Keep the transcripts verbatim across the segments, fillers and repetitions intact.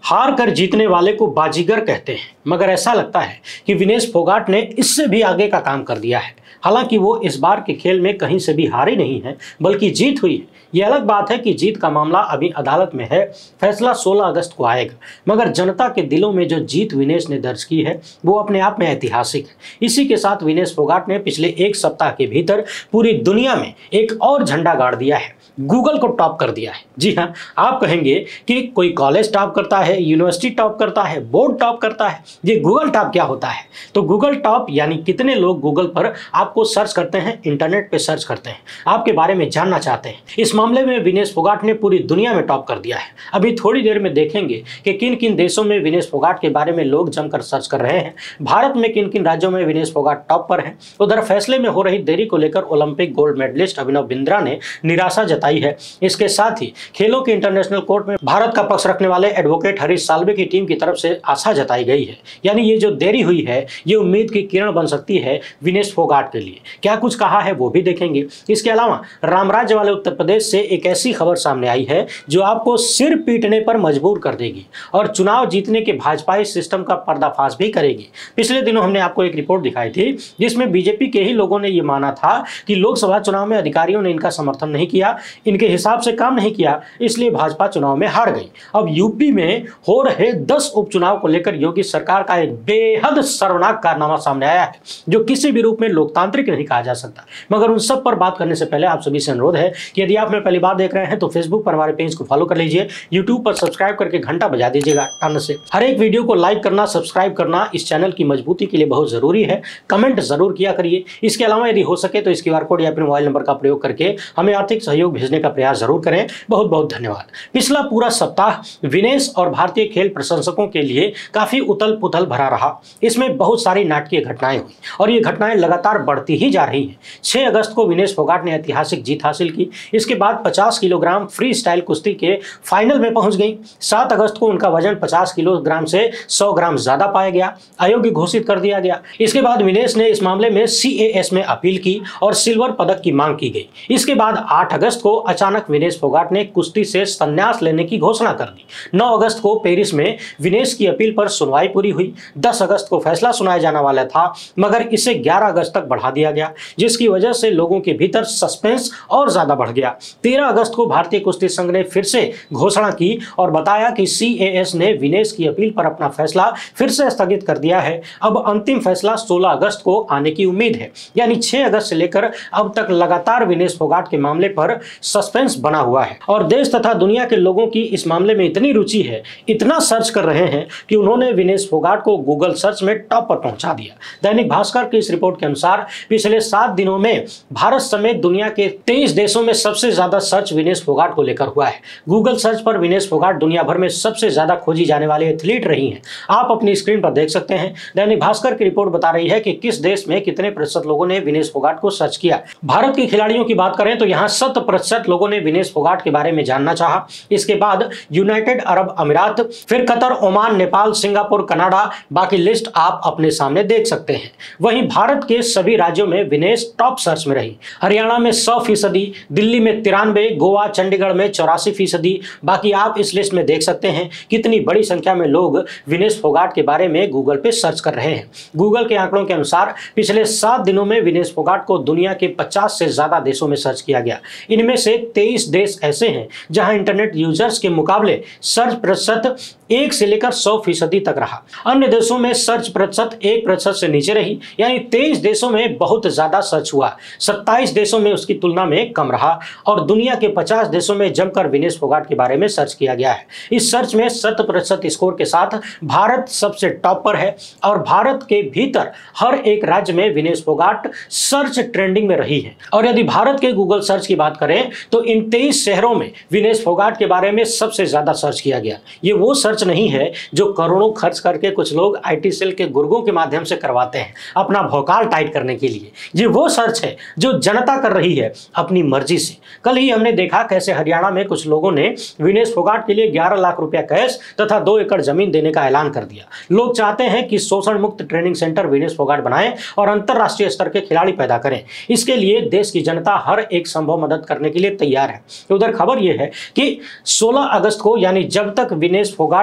हार कर जीतने वाले को बाजीगर कहते हैं, मगर ऐसा लगता है कि विनेश फोगाट ने इससे भी आगे का काम कर दिया है। हालांकि वो इस बार के खेल में कहीं से भी हारी नहीं है, बल्कि जीत हुई है। यह अलग बात है कि जीत का मामला अभी अदालत में है, फैसला सोलह अगस्त को आएगा। मगर जनता के दिलों में जो जीत विनेश ने दर्ज की है वो अपने आप में ऐतिहासिक है। इसी के साथ विनेश फोगाट ने पिछले एक सप्ताह के भीतर पूरी दुनिया में एक और झंडा गाड़ दिया है, गूगल को टॉप कर दिया है। जी हाँ, आप कहेंगे कि कोई कॉलेज टॉप करता है, यूनिवर्सिटी टॉप करता है, बोर्ड टॉप करता है, ये गूगल टॉप क्या होता है? तो गूगल टॉप यानी कितने लोग गूगल पर आपको सर्च करते हैं, इंटरनेट पे सर्च करते हैं, आपके बारे में जानना चाहते हैं। इस मामले में विनेश फोगाट ने पूरी दुनिया में टॉप कर दिया है। अभी थोड़ी देर में देखेंगे कि किन किन देशों में विनेश फोगाट के बारे में लोग जमकर सर्च कर रहे हैं, भारत में किन किन राज्यों में विनेश फोगाट टॉप पर है। उधर फैसले में हो रही देरी को लेकर Olympic gold medalist Abhinav Bindra ने निराशा जताई है। इसके साथ ही खेलों के इंटरनेशनल कोर्ट में भारत का पक्ष रखने वाले एडवोकेट हरीश साल्वे की टीम की तरफ से आशा जताई गई है। यानी ये जो देरी हुई है ये उम्मीद की किरण बन सकती है विनेश फोगाट के लिए। क्या कुछ कहा है वो भी देखेंगे। इसके अलावा रामराज्य वाले उत्तर प्रदेश से एक ऐसी खबर सामने आई है जो आपको सिर पीटने पर मजबूर कर देगी और चुनाव जीतने के भाजपाई सिस्टम का पर्दाफाश भी करेगी। पिछले दिनों हमने आपको एक रिपोर्ट दिखाई थी जिसमें बीजेपी के ही लोगों ने यह माना था कि लोकसभा चुनाव में अधिकारियों ने इनका समर्थन नहीं किया, इनके हिसाब से काम नहीं किया, इसलिए भाजपा चुनाव में हार गई। अब यूपी में हो रहे दस उपचुनाव को लेकर योगी सरकार का एक बेहद शर्मनाक कारनामा सामने आया है जो किसी भी रूप में लोकतांत्रिक नहीं कहा जा सकता। मगर उन सब पर बात करने से पहले आप सभी से अनुरोध है कि यदि आप मेरे पहली बार देख रहे हैं तो फेसबुक पर हमारे पेज को फॉलो कर लीजिए, यूट्यूब पर सब्सक्राइब करके घंटा बजा दीजिएगा टन से। हर एक वीडियो को लाइक करना, सब्सक्राइब करना इस चैनल की मजबूती के लिए बहुत जरूरी है। कमेंट जरूर किया करिए। इसके अलावा यदि हो सके तो इस क्यूआर कोड या फिर मोबाइल नंबर का प्रयोग करके हमें आर्थिक सहयोग भेजने का प्रयास जरूर करें। बहुत बहुत धन्यवाद। पिछला पूरा सप्ताह विनेश और भारतीय खेल प्रशंसकों के लिए काफी उथल पुथल भरा रहा। इसमें बहुत सारी नाटकीय घटनाएं हुई और ये घटनाएं लगातार बढ़ती ही जा रही हैं। छह अगस्त को विनेश फोगाट ने ऐतिहासिक जीत हासिल की। इसके बाद पचास किलोग्राम फ्री स्टाइल कुश्ती के फाइनल में पहुंच गई। सात अगस्त को उनका वजन पचास किलोग्राम से सौ ग्राम ज्यादा पाया गया, अयोग्य घोषित कर दिया गया। इसके बाद विनेश ने इस मामले में सीएएस में अपील की और सिल्वर पदक की मांग की गई। इसके बाद आठ अगस्त को अचानक विनेश फोगाट ने कुश्ती से संन्यास लेने की घोषणा कर दी। नौ अगस्त को पेरिस में विनेश की अपील पर सुनवाई पूरी हुई। दस अगस्त को फैसला सुनाया जाने वाला था मगर इसे ग्यारह अगस्त तक बढ़ा दिया गया जिसकी वजह से लोगों के भीतर सस्पेंस और ज्यादा बढ़ गया। तेरह अगस्त को भारतीय कुश्ती संघ ने फिर से घोषणा की और बताया कि सीएएस ने विनेश की अपील पर अपना फैसला फिर से स्थगित कर दिया है। अब अंतिम फैसला सोलह अगस्त को आने की उम्मीद है। यानी छह अगस्त से लेकर अब तक लगातार विनेश फोगाट के मामले पर सस्पेंस बना हुआ है और देश तथा दुनिया के लोगों की इस मामले में इतनी रुचि है, इतना सर्च कर रहे हैं कि उन्होंने विनेश फोगाट को गूगल सर्च में टॉप पर पहुंचा दिया। दैनिक भास्कर की इस रिपोर्ट के अनुसार पिछले सात दिनों में भारत समेत दुनिया के तेईस देशों में सबसे ज्यादा सर्च विनेश फोगाट को लेकर हुआ है। गूगल सर्च पर विनेश फोगाट दुनिया भर में सबसे ज्यादा खोजी जाने वाले एथलीट रही हैं। आप अपनी स्क्रीन पर देख सकते हैं। दैनिक भास्कर की रिपोर्ट बता रही है कि किस देश में कितने प्रतिशत लोगों ने विनेश फोगाट को सर्च किया। भारत के खिलाड़ियों की बात करें तो यहाँ शत प्रतिशत लोगों ने विनेश फोगाट के बारे में जानना चाहा। इसके बाद यूनाइटेड अरब अमीरात, फिर Qatar, Oman, Nepal, Singapore, Canada, बाकी लिस्ट आप अपने सामने देख सकते हैं। वहीं भारत के सभी राज्यों में विनेश टॉप सर्च में रही। हरियाणा में सौ फीसदी, दिल्ली में तिरानवे, गोवा, चंडीगढ़ में चौरासी फीसदी। बाकी आप इस लिस्ट में देख सकते हैं कितनी बड़ी संख्या में लोग विनेश फोगाट के बारे में गूगल पे सर्च कर रहे हैं। गूगल के आंकड़ों के अनुसार पिछले सात दिनों में विनेश फोगाट को दुनिया के पचास से ज्यादा देशों में सर्च किया गया। इनमें से तेईस देश ऐसे हैं जहां इंटरनेट यूजर्स के मुकाबले सर्च प्रतिशत एक से लेकर सौ फीसदी तक रहा। अन्य देशों में सर्च प्रतिशत एक प्रतिशत से नीचे रही। यानी तेईस देशों में बहुत ज्यादा सर्च हुआ, सत्ताईस देशों में उसकी तुलना में कम रहा और दुनिया के पचास देशों में जमकर विनेश फोगाट के बारे में सर्च किया गया है। इस सर्च में शत प्रतिशत स्कोर के साथ भारत सबसे टॉप पर है और भारत के भीतर हर एक राज्य में विनेश फोगाट सर्च ट्रेंडिंग में रही है। और यदि भारत के गूगल सर्च की बात करें तो इन तेईस शहरों में विनेश फोगाट के बारे में सबसे ज्यादा सर्च किया गया। ये वो सर्च नहीं है जो करोड़ों खर्च करके कुछ लोग आईटी सेल के गुर्गों के माध्यम से करवाते हैं अपना भौकाल टाइट करने के लिए। ये वो सर्च है जो जनता कर रही है अपनी मर्जी से। कल ही हमने देखा कैसे हरियाणा में कुछ लोगों ने विनेश फोगाट के लिए ग्यारह लाख रुपया कैश तथा दो एकड़ जमीन देने का ऐलान कर दिया। लोग चाहते हैं कि शोषण मुक्त ट्रेनिंग सेंटर विनेश फोगाट बनाएं और अंतरराष्ट्रीय स्तर के खिलाड़ी पैदा करें। इसके लिए देश की जनता हर एक संभव मदद करने के लिए तैयार है। उधर खबर यह है कि सोलह अगस्त को यानी जब तक विनेश फोगाट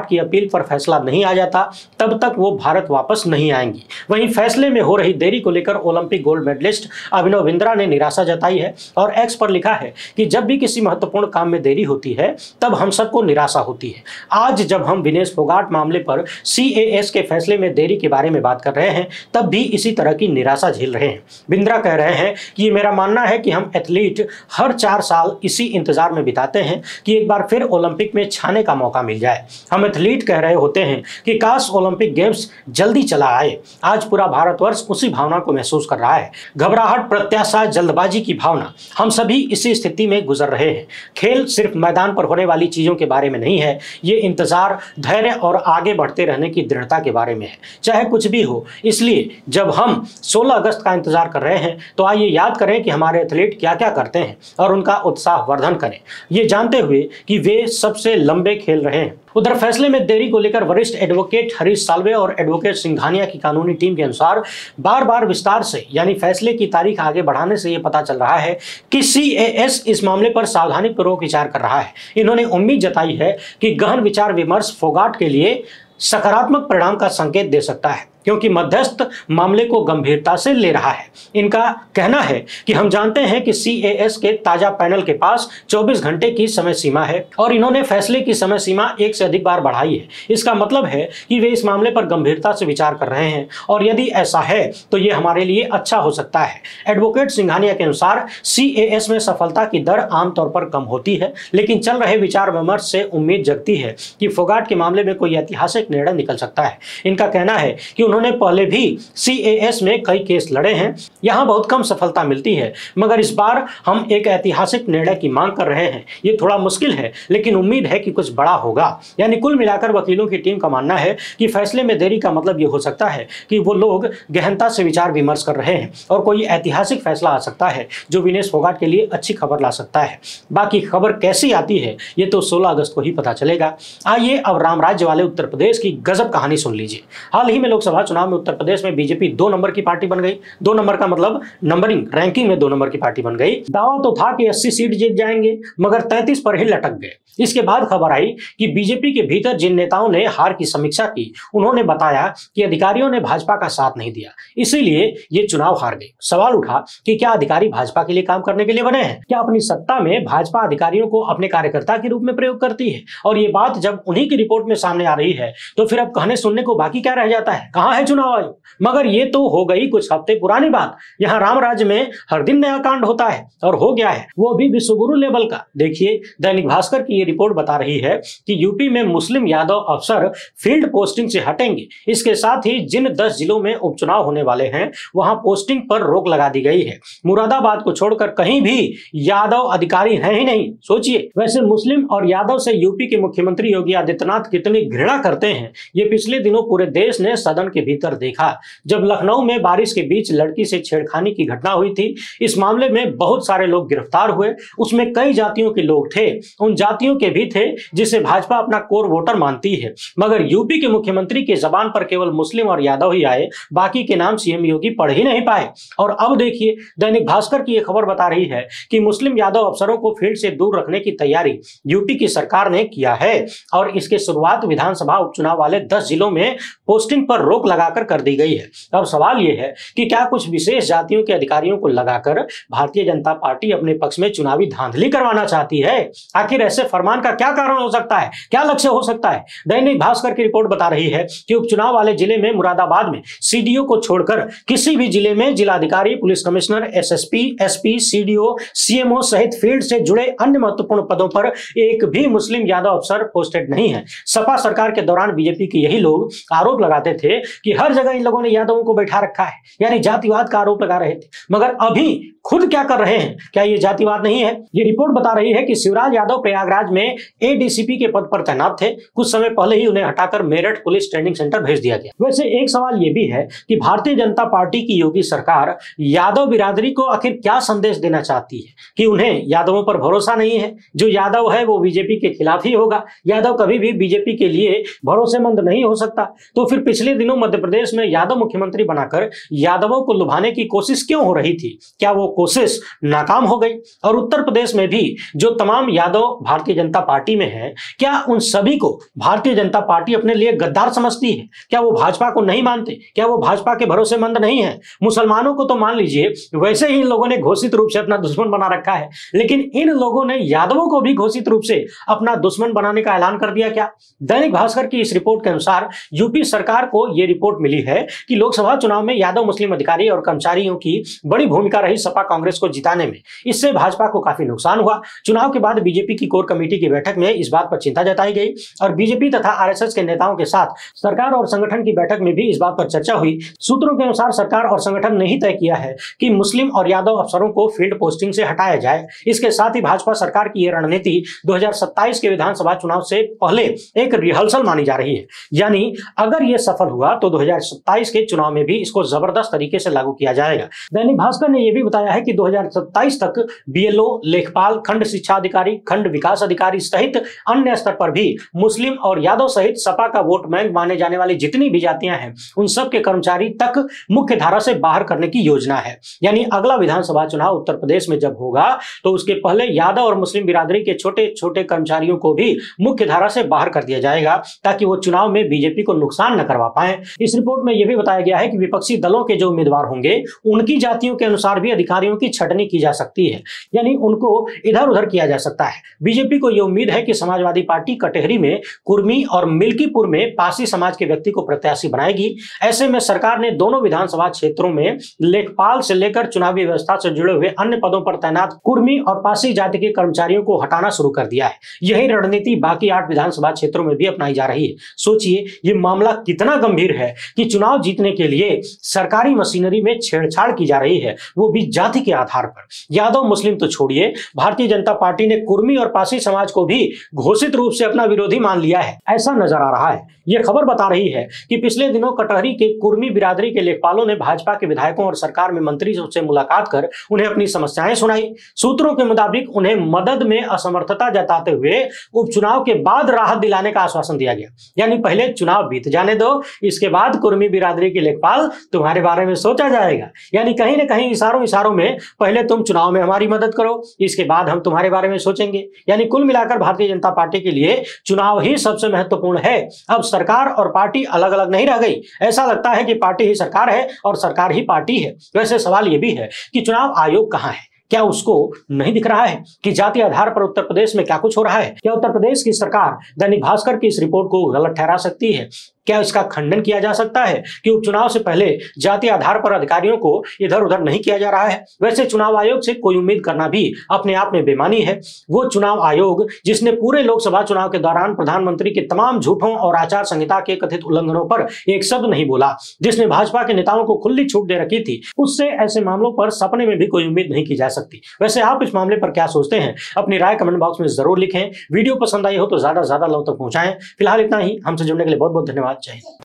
फोगाट की अपील पर फैसला नहीं आ जाता तब तक वो भारत वापस नहीं आएंगी। वहीं फैसले में हो रही देरी को लेकर Olympic gold medalist Abhinav Bindra ने निराशा जताई है और एक्स पर लिखा है कि जब भी किसी महत्वपूर्ण काम में देरी होती है तब हम सबको निराशा होती है। आज जब हम विनेश फोगाट मामले पर सी ए एस के फैसले में देरी के बारे में बात कर रहे हैं तब भी इसी तरह की निराशा झेल रहे हैं। बिंद्रा कह रहे हैं कि ये मेरा मानना है कि हम एथलीट हर चार साल इसी इंतजार में बिताते हैं कि एक बार फिर ओलंपिक में छाने का मौका मिल जाए। हम एथलीट कह रहे होते हैं कि काश ओलंपिक गेम्स जल्दी चला आए। आज पूरा भारतवर्ष उसी भावना को महसूस कर रहा है। घबराहट, प्रत्याशा, जल्दबाजी की भावना, हम सभी इसी स्थिति में गुजर रहे हैं। खेल सिर्फ मैदान पर होने वाली चीजों के बारे में नहीं है, ये इंतजार, धैर्य और आगे बढ़ते रहने की दृढ़ता के बारे में है, चाहे कुछ भी हो। इसलिए जब हम सोलह अगस्त का इंतजार कर रहे हैं तो आइए याद करें कि हमारे एथलीट क्या क्या करते हैं और उनका उत्साह वर्धन करें, ये जानते हुए कि वे सबसे लंबे खेल रहे हैं। उधर फैसले में देरी को लेकर वरिष्ठ एडवोकेट हरीश साल्वे और एडवोकेट सिंघानिया की कानूनी टीम के अनुसार बार बार विस्तार से यानी फैसले की तारीख आगे बढ़ाने से यह पता चल रहा है कि सी ए एस इस मामले पर सावधानी पूर्वक विचार कर रहा है। इन्होंने उम्मीद जताई है कि गहन विचार विमर्श फोगाट के लिए सकारात्मक परिणाम का संकेत दे सकता है क्योंकि मध्यस्थ मामले को गंभीरता से ले रहा है। इनका कहना है कि हम जानते हैं कि सी ए एस के ताजा पैनल के पास चौबीस घंटे की समय सीमा है और इन्होंने फैसले की समय सीमा एक से अधिक बार बढ़ाई है। इसका मतलब है कि वे इस मामले पर गंभीरता से विचार कर रहे हैं और यदि ऐसा है तो ये हमारे लिए अच्छा हो सकता है। एडवोकेट सिंघानिया के अनुसार सी ए एस में सफलता की दर आमतौर पर कम होती है, लेकिन चल रहे विचार विमर्श से उम्मीद जगती है कि फोगाट के मामले में कोई ऐतिहासिक निर्णय निकल सकता है। इनका कहना है कि उन्होंने पहले भी सी ए एस में कई केस लड़े हैं, यहां बहुत कम सफलता मिलती है, मगर इस बार हम एक ऐतिहासिक निर्णय की मांग कर रहे हैं। ये थोड़ा मुश्किल है लेकिन उम्मीद है कि कुछ बड़ा होगा। यानी कुल मिलाकर वकीलों की टीम का मानना है कि फैसले में देरी का मतलब ये हो सकता है कि वो लोग गहनता से विचार विमर्श कर रहे हैं और कोई ऐतिहासिक फैसला आ सकता है जो विनेश फोगाट के लिए अच्छी खबर ला सकता है। बाकी खबर कैसी आती है ये तो सोलह अगस्त को ही पता चलेगा। आइए अब राम राज्य वाले उत्तर प्रदेश की गजब कहानी सुन लीजिए। हाल ही में लोकसभा चुनाव में उत्तर प्रदेश में बीजेपी दो नंबर की पार्टी बन गई। दो नंबर का मतलब नंबरिंग रैंकिंग में दो नंबर की पार्टी बन गई। दावा तो था कि अस्सी सीट जीत जाएंगे मगर तैंतीस पर ही लटक गए। इसके बाद खबर आई कि बीजेपी के भीतर जिन नेताओं ने हार की समीक्षा की उन्होंने बताया कि अधिकारियों ने भाजपा का साथ नहीं दिया, इसीलिए ये चुनाव हार गए। सवाल उठा कि क्या अधिकारी भाजपा के लिए काम करने के लिए बने हैं? क्या अपनी सत्ता में भाजपा अधिकारियों को अपने कार्यकर्ता के रूप में प्रयोग करती है? और ये बात जब उन्हीं की रिपोर्ट में सामने आ रही है तो फिर अब कहने सुनने को बाकी क्या रह जाता है? कहां है चुनाव आयोग? मगर ये तो हो गई कुछ हफ्ते पुरानी बात। यहाँ राम राज्य में हर दिन नया कांड होता है और हो गया है वो भी विश्वगुरु लेवल का। देखिए, दैनिक भास्कर की ये रिपोर्ट बता रही है कि यूपी में मुस्लिम यादव अफसर फील्ड पोस्टिंग से हटेंगे। इसके साथ ही जिन दस जिलों में उपचुनाव होने वाले हैं वहां पोस्टिंग पर रोक लगा दी गई है। मुरादाबाद को छोड़कर कहीं भी यादव अधिकारी हैं ही नहीं। सोचिए, वैसे मुस्लिम और यादव से यूपी के मुख्यमंत्री योगी आदित्यनाथ कितनी घृणा करते हैं ये पिछले दिनों पूरे देश ने सदन के भीतर देखा। जब लखनऊ में बारिश के बीच लड़की से छेड़खानी की घटना हुई थी, इस मामले में बहुत सारे लोग गिरफ्तार हुए। उसमें कई जातियों के लोग थे, उन जातियों के भी थे जिसे भाजपा अपना कोर वोटर मानती है। मगर यूपी के मुख्यमंत्री के जबान पर केवल मुस्लिम और यादव ही आए, बाकी के नाम सीएम योगी पढ़ ही नहीं पाए। और अब देखिए, दैनिक भास्कर की यह खबर बता रही है कि मुस्लिम यादव अफसरों को फील्ड से दूर रखने की तैयारी यूपी की सरकार ने किया है और इसके शुरुआत विधानसभा उपचुनाव वाले दस जिलों में पोस्टिंग पर रोक लगाकर कर दी गई है। अब सवाल यह है कि क्या कुछ विशेष जातियों के अधिकारियों को लगाकर भारतीय जनता पार्टी अपने पक्ष में चुनावी धांधली करवाना चाहती है? आखिर ऐसे फरमान का क्या कारण हो सकता है, क्या लक्ष्य हो सकता है? दैनिक भास्कर की रिपोर्ट बता रही है कि उपचुनाव वाले जिले में मुरादाबाद में सीडीओ को छोड़कर किसी भी जिले में जिलाधिकारी, police commissioner, SSP, SP, CDO, CMO सहित फील्ड से जुड़े अन्य महत्वपूर्ण पदों पर एक भी मुस्लिम यादव अफसर पोस्टेड नहीं है। सपा सरकार के दौरान बीजेपी के यही लोग आरोप लगाते थे कि हर जगह इन लोगों ने यादवों को बैठा रखा है, यानी जातिवाद का आरोप लगा रहे थे। मगर अभी खुद क्या कर रहे हैं? क्या ये जातिवाद नहीं है? ये रिपोर्ट बता रही है कि शिवराज यादव प्रयागराज में एडीसीपी के पद पर तैनात थे। कुछ समय पहले ही उन्हें हटाकर मेरठ पुलिस ट्रेनिंग सेंटर भेज दिया गया। वैसे एक सवाल ये भी है कि भारतीय जनता पार्टी की योगी सरकार यादव बिरादरी को आखिर क्या संदेश देना चाहती है कि उन्हें यादवों पर भरोसा नहीं है, जो यादव है वो बीजेपी के खिलाफ ही होगा, यादव कभी भी बीजेपी के लिए भरोसेमंद नहीं हो सकता। तो फिर पिछले दिनों मध्य प्रदेश में यादव मुख्यमंत्री बनाकर यादवों को लुभाने की कोशिश क्यों हो रही थी? क्या वो कोशिश नाकाम हो गई? और उत्तर प्रदेश में भी जो तमाम यादव भारतीय जनता पार्टी में है, क्या उन सभी को भारतीय जनता पार्टी अपने लिए गद्दार समझती है? क्या वो भाजपा को नहीं मानते? क्या वो भाजपा के भरोसेमंद नहीं है? मुसलमानों को तो मान लीजिए, वैसे ही इन लोगों ने घोषित रूप से अपना दुश्मन बना रखा है, लेकिन इन लोगों ने यादवों को भी घोषित रूप से अपना दुश्मन बनाने का ऐलान कर दिया क्या? दैनिक भास्कर की इस रिपोर्ट के अनुसार यूपी सरकार को यह रिपोर्ट मिली है कि लोकसभा चुनाव में यादव मुस्लिम अधिकारी और कर्मचारियों की बड़ी भूमिका रही सपा कांग्रेस को जिताने में। इससे भाजपा को काफी नुकसान हुआ। चुनाव के बाद बीजेपी की कोर कमेटी की बैठक में इस बात पर चिंता जताई गई और बीजेपी तथा आरएसएस के नेताओं के साथ सरकार और संगठन की बैठक में भी इस बात पर चर्चा हुई। सूत्रों के अनुसार सरकार और संगठन ने ही तय किया है कि मुस्लिम और यादव अफसरों को फील्ड पोस्टिंग से हटाया जाए। इसके साथ ही भाजपा सरकार की यह रणनीति दो हज़ार सत्ताईस के विधानसभा चुनाव से पहले एक रिहर्सल मानी जा रही है। यानी अगर यह सफल हुआ तो दो हज़ार सत्ताईस के चुनाव में भी इसको जबरदस्त तरीके से लागू किया जाएगा। दैनिक भास्कर ने यह भी बताया है कि दो हज़ार सत्ताईस तक बीएलओ, लेखपाल, खंड शिक्षा अधिकारी, खंड विकास अधिकारी सहित अन्य स्तर पर भी मुस्लिम और यादव सहित सपा का वोट बैंक माने जाने वाली जितनी भी जातियां हैं, उन सब के कर्मचारी तक मुख्य धारा से बाहर करने की योजना है। यानी अगला विधानसभा चुनाव उत्तर प्रदेश में जब होगा तो उसके पहले यादव और मुस्लिम बिरादरी के छोटे छोटे कर्मचारियों को भी मुख्य धारा से बाहर कर दिया जाएगा ताकि वो चुनाव में बीजेपी को नुकसान न करवा पाए। इस रिपोर्ट में यह भी बताया गया है कि विपक्षी दलों के जो उम्मीदवार होंगे उनकी जातियों के अनुसार भी अधिकारियों की छटनी की जा सकती है, यानी उनको इधर उधर किया जा सकता है। बीजेपी को यह उम्मीद है कि समाजवादी पार्टी कटेहरी में कुर्मी और मिल्कीपुर में पासी समाज के व्यक्ति को प्रत्याशी बनाएगी। ऐसे में सरकार ने दोनों विधानसभा क्षेत्रों में लेखपाल से लेकर चुनावी व्यवस्था से जुड़े हुए अन्य पदों पर तैनात कुर्मी और पासी जाति के कर्मचारियों को हटाना शुरू कर दिया है। यही रणनीति बाकी आठ विधानसभा क्षेत्रों में भी अपनाई जा रही है। सोचिए ये मामला कितना गंभीर है कि चुनाव जीतने के लिए सरकारी मशीनरी में छेड़छाड़ की जा रही है, वो भी जाति के आधार पर। यादव मुस्लिम तो छोड़िए, भारतीय जनता पार्टी ने कुर्मी और पासी समाज को भी घोषित रूप से अपना विरोधी मान लिया है, ऐसा नजर आ रहा है। यह खबर बता रही है कि पिछले दिनों कटहरी के कुर्मी बिरादरी के लेखपालों ने भाजपा के विधायकों और सरकार में मंत्री से मुलाकात कर उन्हें अपनी समस्याएं सुनाई। सूत्रों के मुताबिक उन्हें मदद में असमर्थता जताते हुए उपचुनाव के बाद राहत दिलाने का आश्वासन दिया गया। यानी पहले चुनाव बीत जाने दो, इसके बाद कुर्मी बिरादरी के लेखपाल तुम्हारे बारे में सोचा जाएगा। यानी कहीं ना कहीं इशारों इशारों में पहले तुम चुनाव में हमारी मदद करो, इसके बाद हम तुम्हारे बारे में सोचेंगे। यानी कुल मिलाकर भारतीय जनता पार्टी के लिए चुनाव ही सबसे महत्वपूर्ण है। अब सरकार और पार्टी अलग अलग नहीं रह गई। ऐसा लगता है कि पार्टी ही सरकार है और सरकार ही पार्टी है। वैसे सवाल यह भी है कि चुनाव आयोग कहां है? क्या उसको नहीं दिख रहा है कि जाति आधार पर उत्तर प्रदेश में क्या कुछ हो रहा है? क्या उत्तर प्रदेश की सरकार दैनिक भास्कर की इस रिपोर्ट को गलत ठहरा सकती है? क्या इसका खंडन किया जा सकता है कि उपचुनाव से पहले जाति आधार पर अधिकारियों को इधर उधर नहीं किया जा रहा है? वैसे चुनाव आयोग से कोई उम्मीद करना भी अपने आप में बेमानी है। वो चुनाव आयोग जिसने पूरे लोकसभा चुनाव के दौरान प्रधानमंत्री के तमाम झूठों और आचार संहिता के कथित उल्लंघनों पर एक शब्द नहीं बोला, जिसने भाजपा के नेताओं को खुली छूट दे रखी थी, उससे ऐसे मामलों पर सपने में भी कोई उम्मीद नहीं की जा सकती। वैसे आप इस मामले पर क्या सोचते हैं? अपनी राय कमेंट बॉक्स में जरूर लिखें। वीडियो पसंद आई हो तो ज्यादा से ज्यादा लोगों तक पहुंचाएं। फिलहाल इतना ही। हमसे जुड़ने के लिए बहुत बहुत धन्यवाद। जय हिंद।